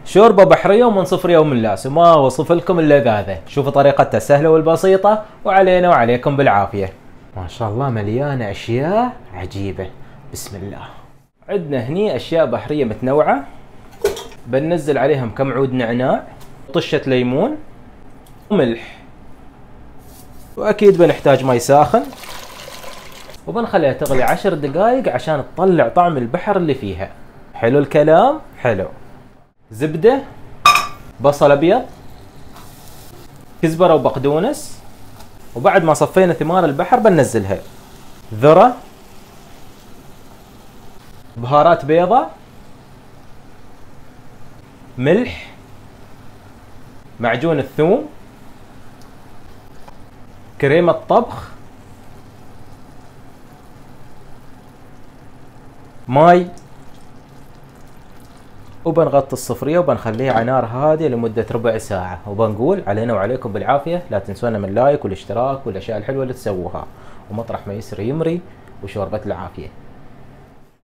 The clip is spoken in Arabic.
شوربة بحرية ومن صفر يوم لاس، وما اوصف لكم الا هذا. شوفوا طريقتها سهلة والبسيطة، وعلينا وعليكم بالعافية. ما شاء الله مليانة اشياء عجيبة. بسم الله. عندنا هني اشياء بحرية متنوعة، بننزل عليهم كم عود نعناع، طشة ليمون، وملح، واكيد بنحتاج ماء ساخن، وبنخليها تغلي 10 دقائق عشان تطلع طعم البحر اللي فيها. حلو الكلام؟ حلو. زبدة، بصل ابيض، كزبرة وبقدونس، وبعد ما صفينا ثمار البحر بننزلها. ذرة، بهارات بيضة، ملح، معجون الثوم، كريمة طبخ، ماي، وبنغطي الصفرية وبنخليها على نار هادية لمدة ربع ساعة، وبنقول علينا وعليكم بالعافية. لا تنسونا من اللايك والاشتراك والاشياء الحلوة اللي تسووها، ومطرح ما يسري يمري، وشوربة العافية.